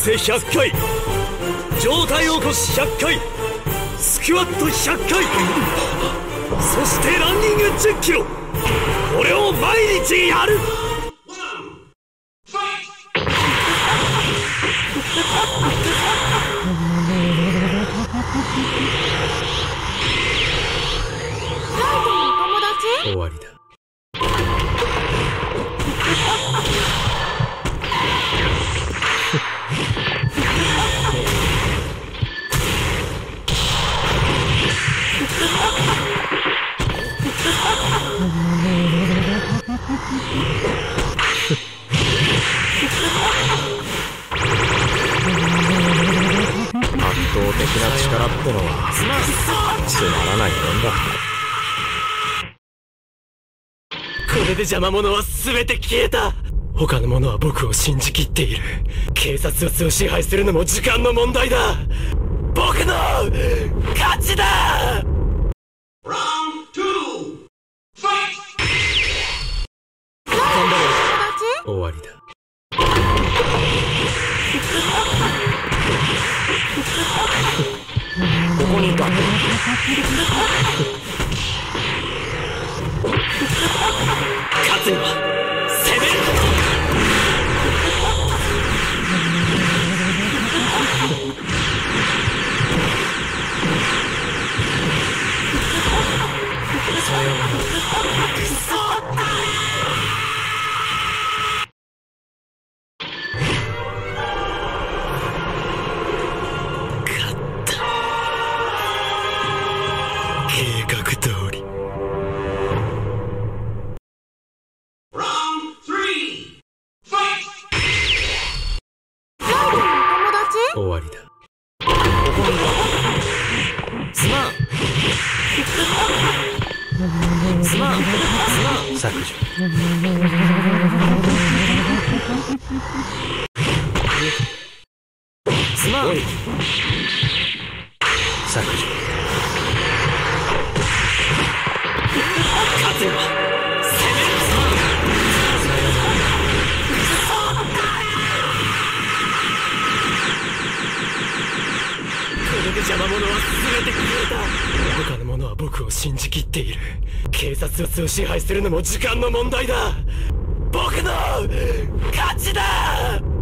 せ100回、上体起こし100回、スクワット100回、そしてランニング10キロ、これを毎日やる。終わりだ。圧倒的な力ってのはつまらないもんだ。これで邪魔者は全て消えた。他の者は僕を信じきっている。警察を支配するのも時間の問題だ。僕の勝ちだ。終わりだ。ここにいた。勝つには攻める。さようなら。くそ。計画通り。終わりだ。ここにいた。すまん。すまん。削除。すまん。削除。勝つよ。攻める。すまん。これで邪魔者は全て消えた。他の者は僕を信じきっている。警察を支配するのも時間の問題だ。僕の勝ちだ。